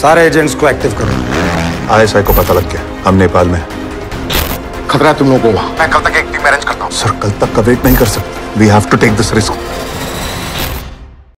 सारे एजेंट्स को एक्टिव करो। आईएसआई को पता लग गया, हम नेपाल में। खतरा है तुम लोगों को वहां। मैं कल तक एक टीम अरेंज करता हूँ। सर, कल तक का वेट नहीं कर सकते। We have to take this risk.